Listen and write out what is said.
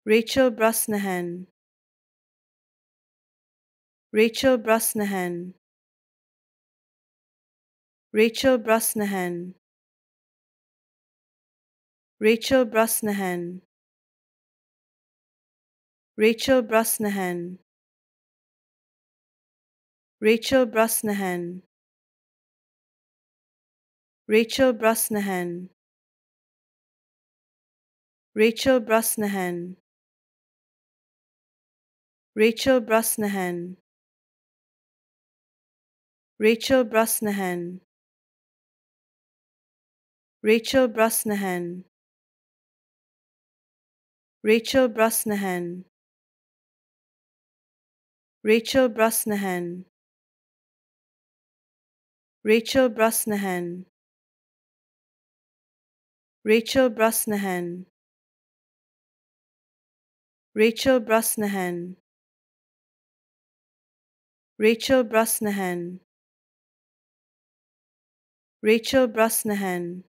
Rachel Brosnahan, Rachel Brosnahan, Rachel Brosnahan, Rachel Brosnahan, Rachel Brosnahan, Rachel Brosnahan, Rachel Brosnahan, Rachel Brosnahan, Rachel Brosnahan, Rachel Brosnahan, Rachel Brosnahan, Rachel Brosnahan, Rachel Brosnahan, Rachel Brosnahan, Rachel Brosnahan, Rachel Brosnahan, Rachel Brosnahan, Rachel Brosnahan,